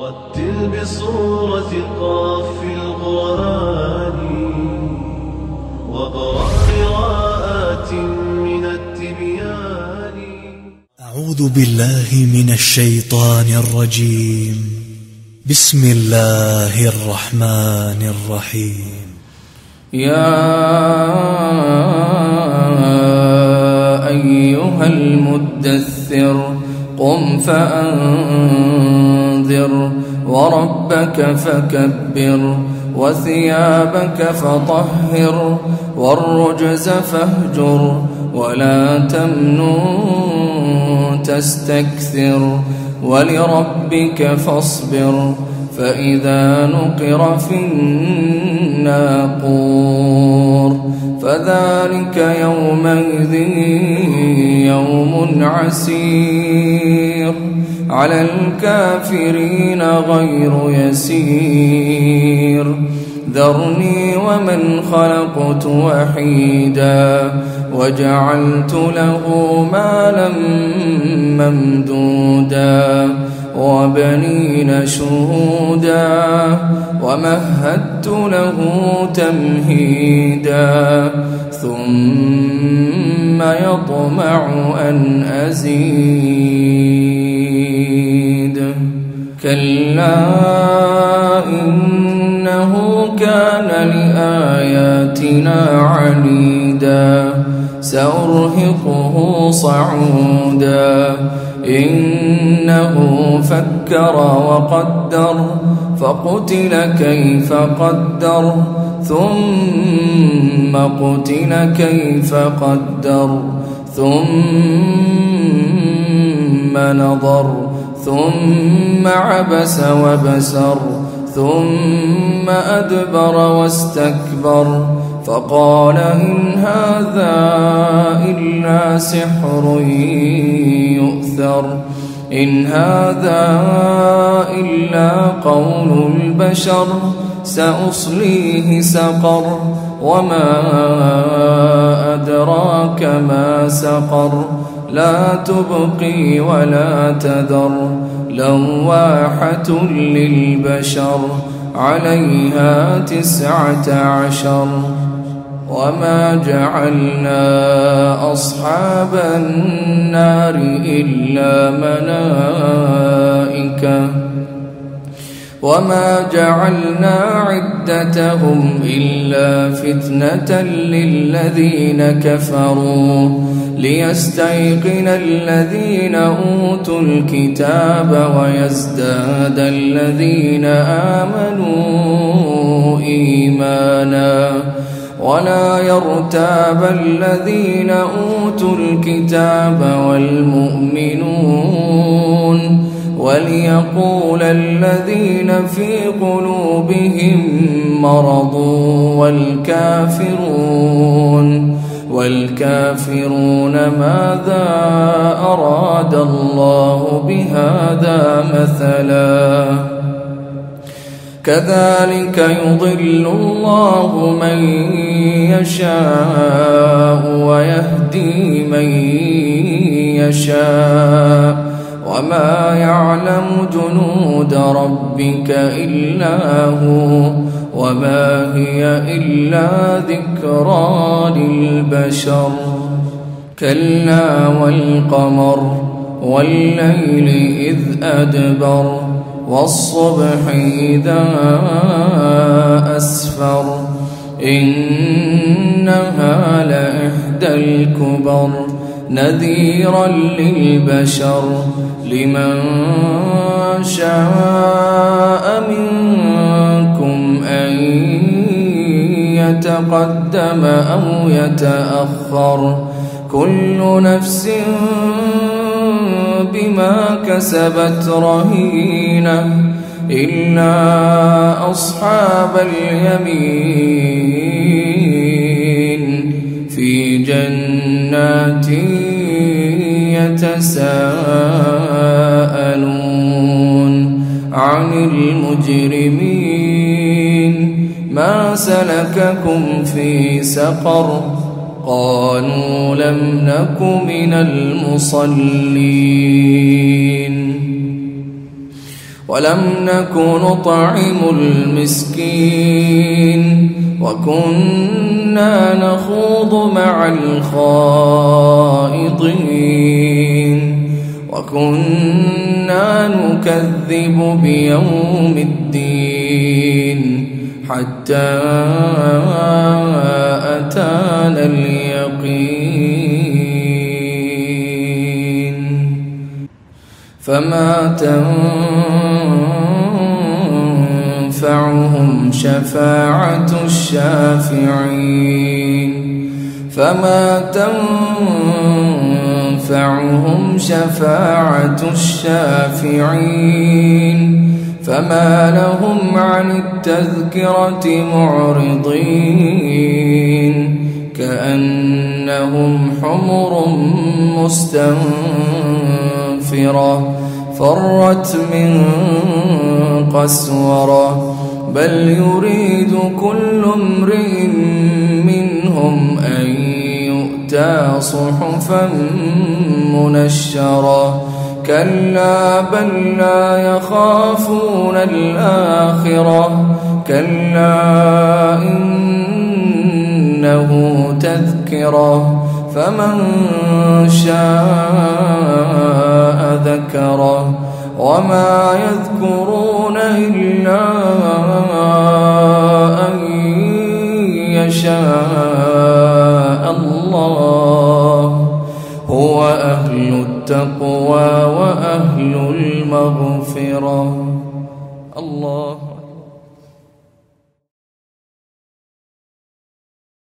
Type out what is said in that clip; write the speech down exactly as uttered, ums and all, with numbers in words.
رتل بصورة قاف في القرآن واقرأ قراءات من التبيان. أعوذ بالله من الشيطان الرجيم. بسم الله الرحمن الرحيم. يا أيها المدثر قم فأنذر وربك فكبر وثيابك فطهر والرجز فاهجر ولا تمنن تستكثر ولربك فاصبر فإذا نقر في الناقور فذلك يومئذ يوم عسير على الكافرين غير يسير. ذرني ومن خلقت وحيدا وجعلت له مالا ممدودا وبنين شهودا ومهدت له تمهيدا ثم يطمع أن أزيد. كلا إنه كان لآياتنا عنيدا سأرهقه صعودا إنه فكر وقدر فقتل كيف قدر ثم قتل كيف قدر ثم نظر ثم عبس وبسر ثم أدبر واستكبر فقال إن هذا إلا سحر يؤثر إن هذا إلا قول البشر سأصليه سقر وما أدراك ما سقر لا تبقي ولا تذر لواحة للبشر عليها تسعة عشر. وما جعلنا أصحاب النار إلا ملائكة وما جعلنا عدتهم إلا فتنة للذين كفروا ليستيقن الذين أوتوا الكتاب ويزداد الذين آمنوا إيمانا ولا يرتاب الذين أوتوا الكتاب والمؤمنون وليقول الذين في قلوبهم مرض والكافرون والكافرون ماذا أراد الله بهذا مثلا كذلك يضل الله من يشاء ويهدي من يشاء وما يعلم جنود ربك إلا هو وما هي إلا ذكرى للبشر. كلا والقمر والليل إذ أدبر والصبح إذا أسفر إنها لإحدى الكبر نذيرا للبشر لمن شاء منكم أن يتقدم أو يتأخر كل نفس بما كسبت رهينة إلا أصحاب اليمين في جنات يتساءلون عن المجرمين ما سلككم في سقر قالوا لم نك من المصلين ولم نك نطعم المسكين وكنا نخوض مع الخائضين وكنا نكذب بيوم الدين حتى أتانا اليقين فما تنفعهم شفاعة الشافعين فما تنفعهم شفاعة الشافعين فما لهم عن التذكرة معرضين كأنهم حمر مستنفرة فرت من قسورة بل يريد كل امرئ منهم أن يؤتى صحفا منشرة كلا بل لا يخافون الآخرة كلا إنه تذكرة فمن شاء ذكره وما يذكرون إلا أن يشاء الله هو أهل التقوى وأهل المغفرة. الله